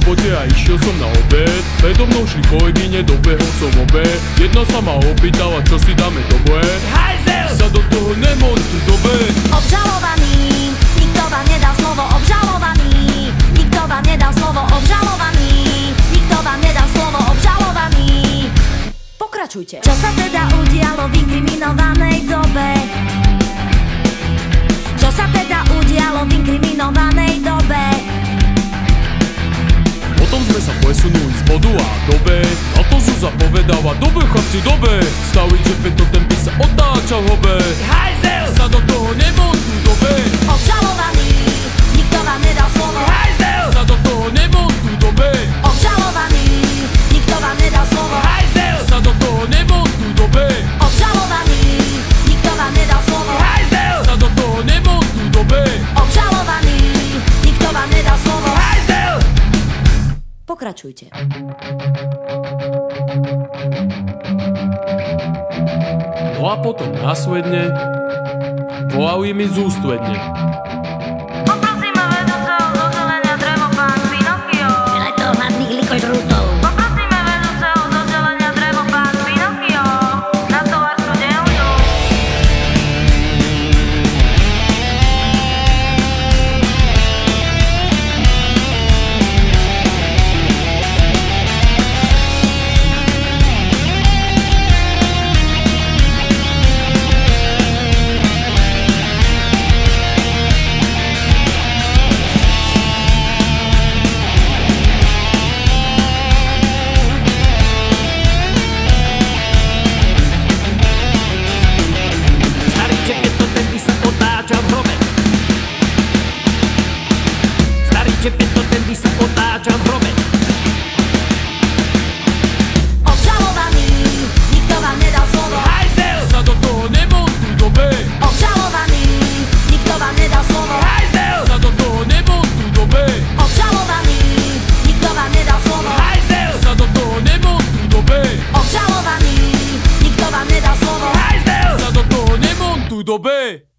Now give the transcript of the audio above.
robote a išiel som na obed. Predo mnou šli kolegyne, dobehol som obe. Jedna sa ma opýtala, čo si dáme do boje. Hajzel! Sa do toho nemontuj, dobe. Obžalovaný, nikto vám nedal slovo obžalovaný. Nikto vám nedal slovo obžalovaný. Nikto vám nedal slovo obžalovaný. Pokračujte. Čo sa teda udialo v inkriminovanej dobe? Čo sa teda udialo v inkriminovanej dobe? Potom sme sa presunuli z bodu A do B. A to Zuzá povedala, dobe chlapci, dobe. Stavili, že preto ten by sa otáčal hobe. Hajzel! Sa do toho nemontuj, dobe. Obžalovaný, nikto vám nedal slovo. Hajzel! Sa do toho nemontuj, dobe. Obžalovaný, nikto vám nedal slovo. Hajzel! Sa do toho nemontuj, dobe. Obžalovaný, nikto vám nedal slovo. Hajzel! Sa do toho nemontuj, dobe. Obžalovaný, nikto vám nedal slovo. Hajzel! Pokračujte. No a potom následne volali mi z ústredne. Poprosíme vedúceho zoddelenia drevo pán Pinokio. Milé to hladných likožrútov. Poprosíme vedúceho zoddelenia drevo pán Pinokio. Na továrskú dielňu. Obžalovaný, nikto vám nedal slovo. Hajzel! Sa do toho nemontuj, dobe. Obžalovaný, nikto vám nedal slovo. Hajzel! Sa do toho nemontuj, dobe. Obžalovaný, nikto vám nedal slovo. Hajzel! Sa do toho nemontuj, dobe. Obžalovaný, nikto vám nedal slovo. Hajzel! Sa do toho nemontuj, dobe.